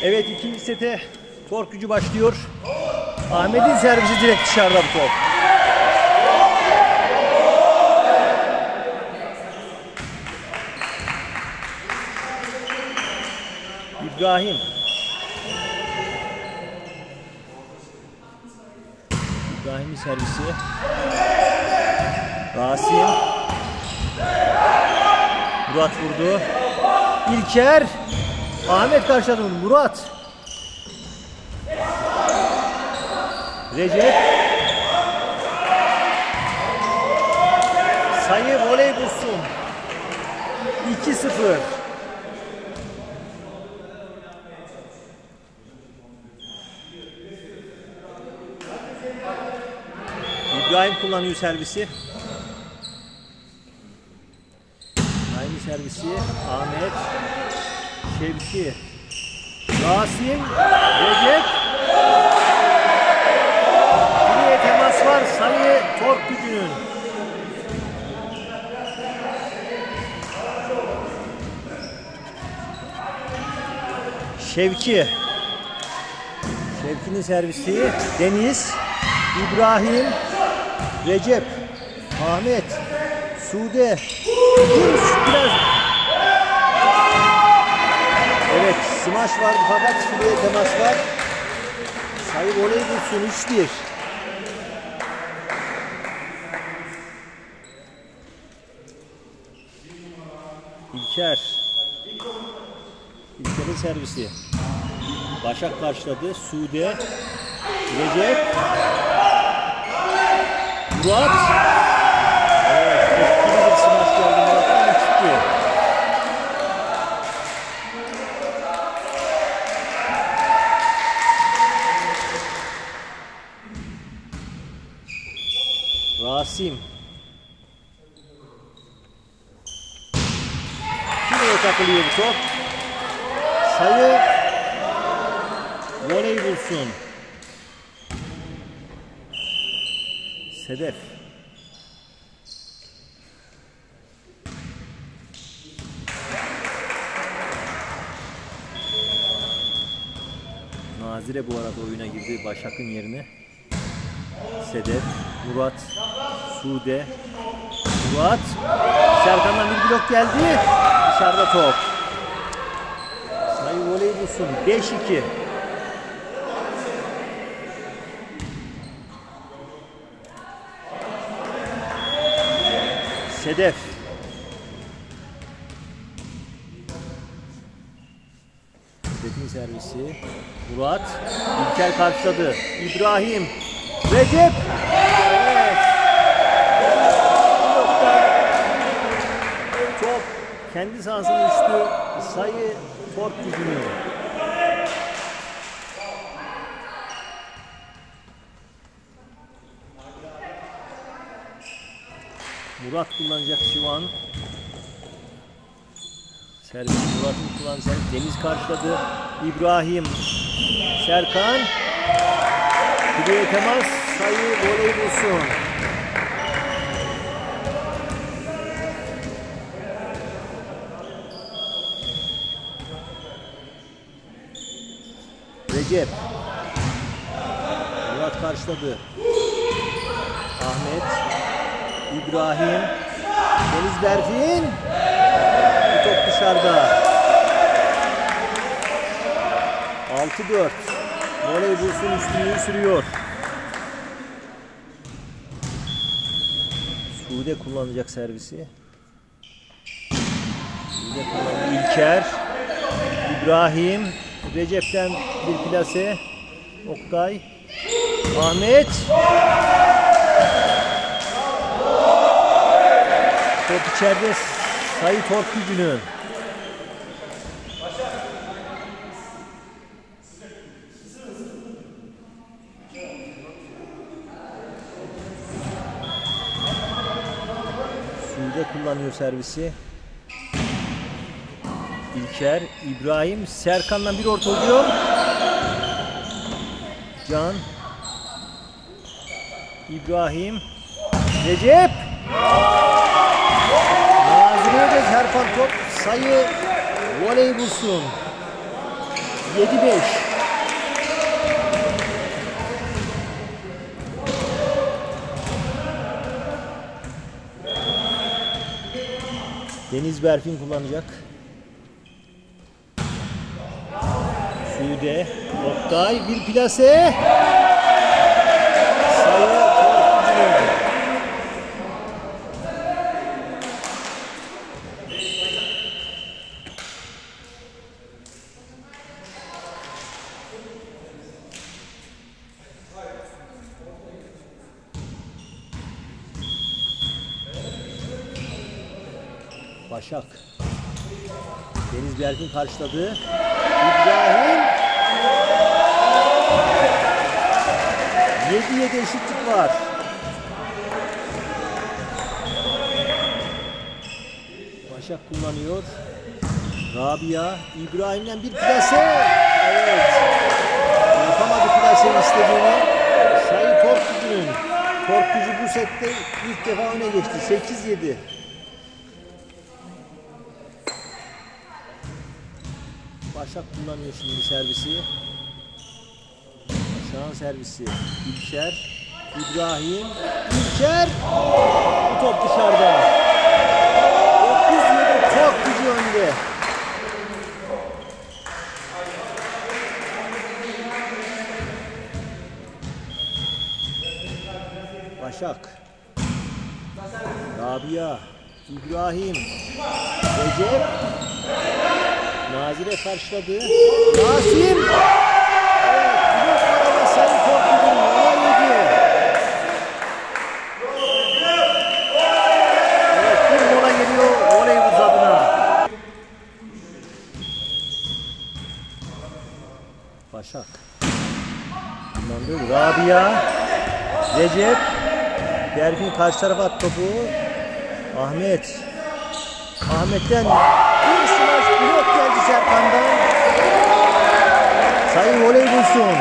Evet, ikinci sete tork gücü başlıyor. Ahmet'in servisi direkt dışarıda bu top. İbrahim. İbrahim'in servisi. Rasim. Murat vurdu. İlker. Ahmet karşıladı. Murat. Recep. Sayı voley bulsun. 2-0. İbrahim kullanıyor servisi. Aynı servisi. Ahmet. Şevki. Rasim. Recep. Bir temas var. Sayı tork gücünün. Şevki. Şevki'nin servisi. Deniz. İbrahim. Recep. Ahmet. Sude. Biraz. Evet, smaç var fakat fileye temas var. Sayı voley bulsun 3-1. İlker. İlker'in servisi. Başak karşıladı. Sude. Recep. Murat. Evet, etkili bir smaç geldi Murat'tan çıktı. Rasim. Fileye takılıyor bu top. Sayı voley bulsun. Sedef. Nazire bu arada oyuna girdi Başak'ın yerine. Sedef, Murat, Sude, Murat. Serkan'dan bir blok geldi. Dışarıda top. Sayı voley bulsun. 5-2. Sedef. Sedef'in servisi. Murat. İlker karşıladı. İbrahim. Recep. Evet. Top kendi sahasına düştü. Sayı tork gücünü. Murat kullanacak şu an. Servis Murat'ın kullanacak. Deniz karşıladı. İbrahim. Serkan. Fileye temas. Sayı voley bulsun. Recep. Murat karşıladı. Ahmet. İbrahim. Deniz Berfin. Bu top dışarıda. 6-4. Voley bulsun üstünlüğü sürüyor. Sude kullanacak servisi. Sude kullanacak. İlker. İbrahim. Recep'ten bir plase. Oktay. Ahmet. Top içeride. Sayı tork gücünün. Sude kullanıyor servisi. İlker, İbrahim, Serkan'dan bir orta oluyor. Can. İbrahim. Recep. Nazire'ye de çarpan top. Sayı voley bulsun. 7-5. Deniz Berfin kullanacak. Sude, Oktay, bir plase. Sayı Korkucu. Başak. Deniz Berfin karşıladı. İbrahim. 7-7 eşitlik var. Başak kullanıyor. Rabia. İbrahim'den bir plase. Evet. Yapamadı plaseyi istediğini. Sayı Korkucu'nun. Korkucu bu sette ilk defa öne geçti. 8-7. Başak kullanıyor şimdi servisi. Başak'ın servisi. İlker. İbrahim. İlker. Bu top dışarıda. 9-7 Korkucu önde. Başak. Rabia. İbrahim. Recep. Nazire karşıladı. Rasim. Evet, blok arada Sayın Korkucu'nun ona yedi. Evet, bir mola geliyor voleybol adına. Başak. Rabia. Recep. Berfin karşı tarafa at topu. Ahmet. Ahmet'ten bir smaç blok geldi Serkan'dan. Sayın voleybolsun.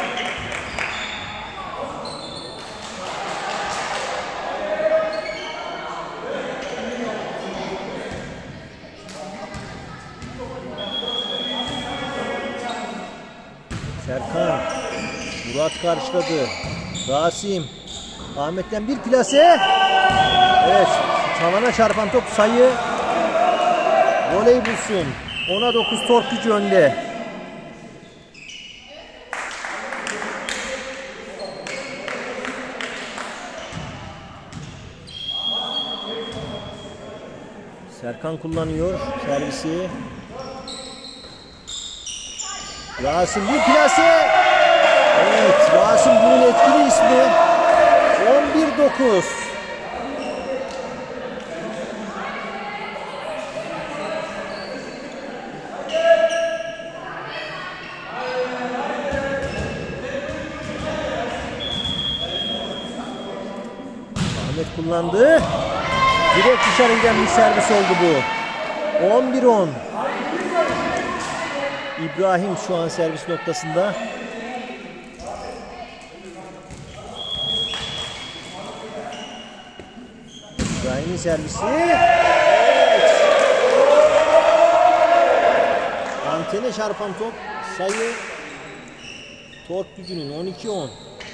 Serkan. Murat karşıladı. Rasim. Ahmet'ten bir plase. Evet. Tavana çarpan top sayı. Voleybolsun. 10'a 9 Korkucu önde. Serkan kullanıyor servisi. Rasim bir plase. Evet, Rasim bunun etkili ismi. 11-9. Ahmet kullandı. Direkt dışarı giden bir servis oldu bu. 11-10. İbrahim şu an servis noktasında. İbrahim'in servisi. Evet. Antene çarpan top sayı Korkucu'nun 12-10.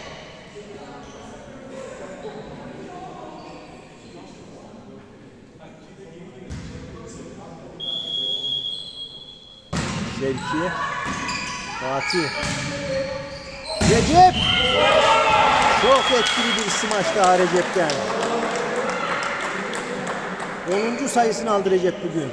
Şevki, Fatih, Recep. Çok etkili bir smaç daha Recep'ten. 10. sayısını aldı Recep bugün.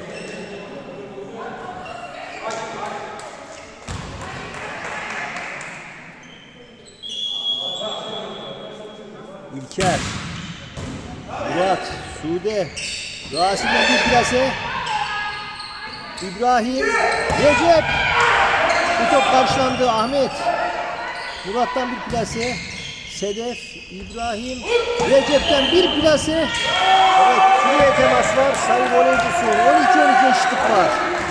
İlker, Murat, Sude, Rasim'den bir plase. İbrahim, Recep. Bu top karşılandı. Ahmet. Murat'tan bir plase. Sedef, İbrahim, Recep'ten bir plase. Evet, şuraya temas var. Sayı voleybolcusu. 12-12 eşitlik var.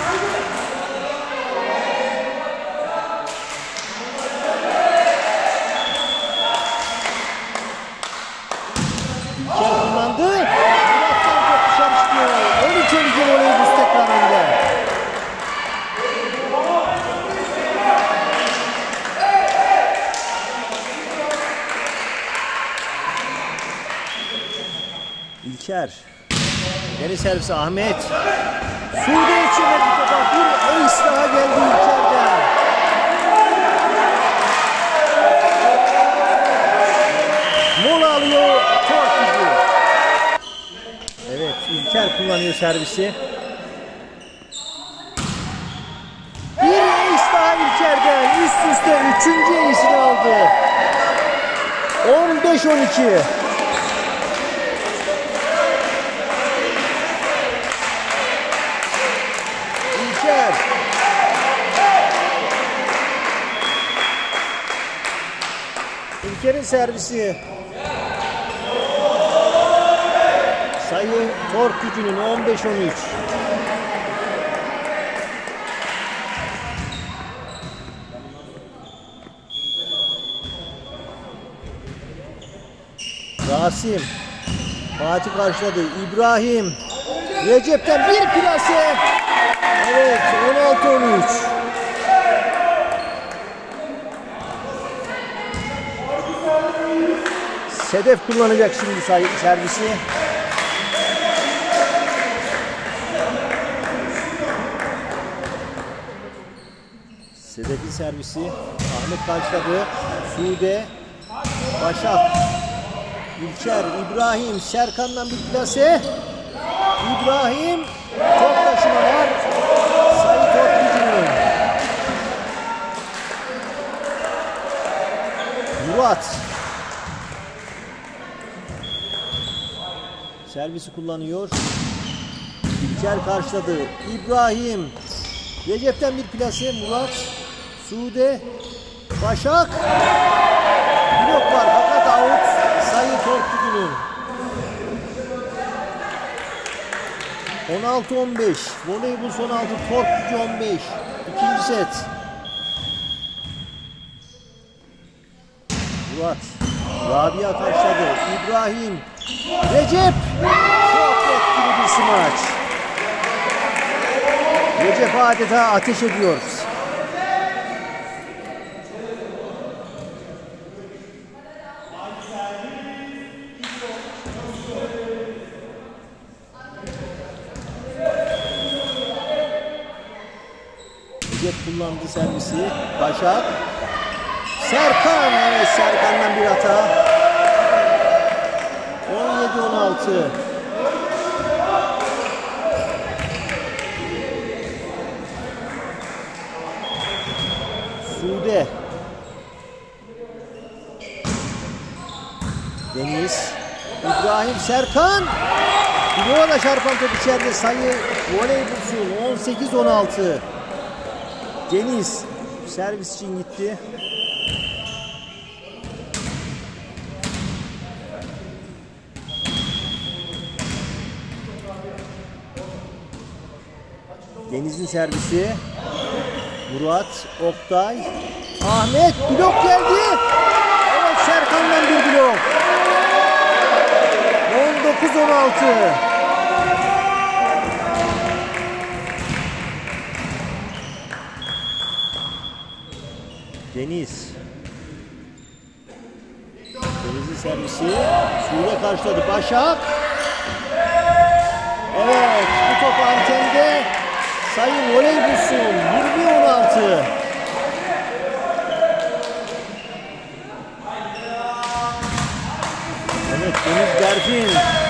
İlker kullandı. Murat'tan top dışarı çıkıyor. 12-12 voleybol tekrar önde. İlker. Yeni servisi Ahmet. Sude içine bir topa bir ace daha geldi İlker'den. Mola alıyor Torpici. Evet, İlker kullanıyor servisi. Bir ace daha İlker'den. Üst üste 3. ace'ini aldı. 15-12. İlker. İlker'in servisi. Sayı Tork Gücü'nün 15-13. Rasim. Fatih karşıladı. İbrahim. Recep'ten bir plase. Evet, 16-13. Sedef kullanacak şimdi servisi. Sedef'in servisi. Ahmet karşıladı. Sude. Başak. İlker, İbrahim, Serkan'dan bir plase. İbrahim, top taşımalar. Sayı Tork Gücü'nün. Murat. Servisi kullanıyor. İlker karşıladı. İbrahim. Recep'ten bir plase. Murat. Sude. Başak. Blok var fakat out. Sayı Tork Gücü'nün. 16-15. Voleybol son 6. Tork Gücü 15. İkinci set. Murat. Rabia karşıladı. İbrahim. Recep. Çok etkili bir smaç. Recep adeta ateş ediyor. Recep kullandı servisi. Başak. Serkan. Evet, Serkan'dan bir hata. 17-16. Sude. Deniz. İbrahim, Serkan. Bloğa da çarpan top içeride. Sayı voleybolsun 18-16. Deniz servis için gitti. Deniz'in servisi. Murat, Oktay, Ahmet, blok geldi. Evet, Serkan'dan bir blok. 19-16. Deniz. Deniz'in servisi. Sude karşıladı. Başak. Evet, bu top antende. Sayı voleybolsun 20-16. Evet, Deniz Berfin.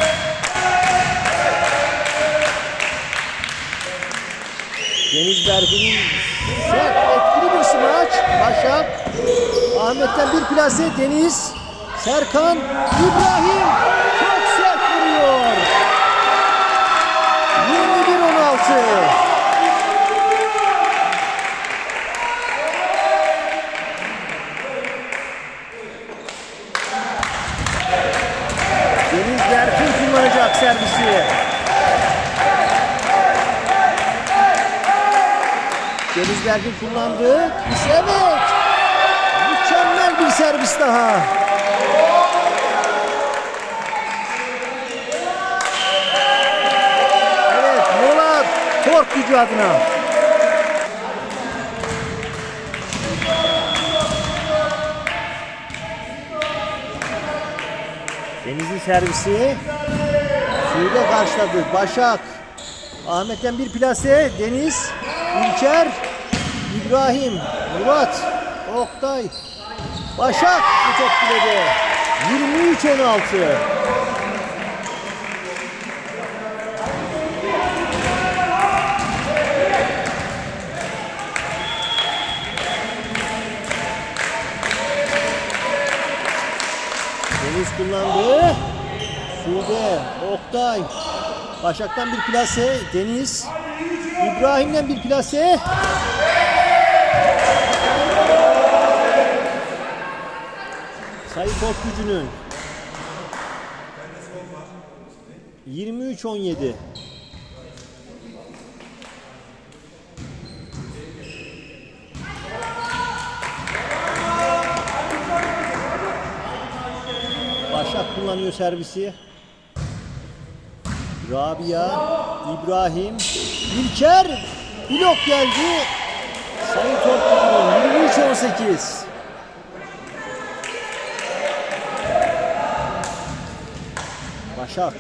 Deniz Berfin'in sert etkili bir smaç. Başak. Ahmet'ten bir plase. Deniz. Serkan. İbrahim. Çok sert vuruyor. 21-16. Deniz Berfin kullanacak servisi. Deniz Berfin kullandı. Evet. Mükemmel bir servis daha. Evet, mola Tork Gücü adına. Deniz'in servisi. Sude karşıladı. Başak. Ahmet'ten bir plase. Deniz. İlker. İbrahim. Murat. Oktay. Başak. Bu çok biledi. 23-16. Deniz kullandı. Sude, Oktay. Başak'tan bir plase. Deniz. İbrahim'den bir plase. Sayı top gücünün. 23-17. Başak kullanıyor servisi. Rabia, İbrahim, İlker, blok geldi. Sayı top gücünün 23-18. Başak.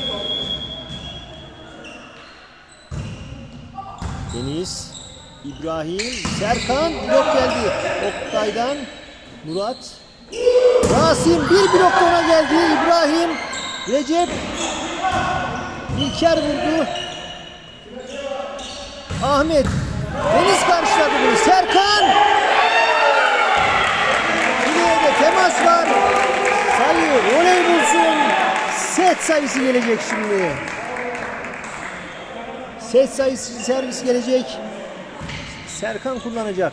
Deniz, İbrahim, Serkan, blok geldi. Oktay'dan Murat. Rasim bir blok ona geldi. İbrahim, Recep, İlker vurdu. Ahmet, Deniz karşıladı bunu. Serkan. Fileye de temas var. Sayı voleybol set sayısı gelecek şimdi. Set sayısı servis gelecek. Serkan kullanacak.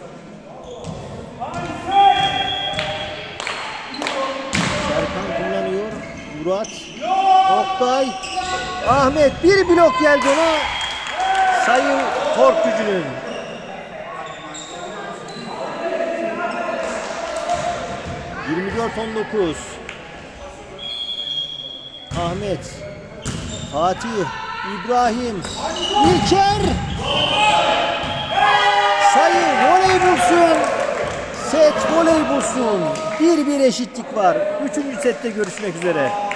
Serkan kullanıyor. Murat, Oktay, Ahmet bir blok geldi ona. Sayı kork gücünün. (24-19). Ahmet, Fatih, İbrahim, İlker. Sayı voleybolsun. Set voleybolsun. 1-1 eşitlik var. 3. sette görüşmek üzere.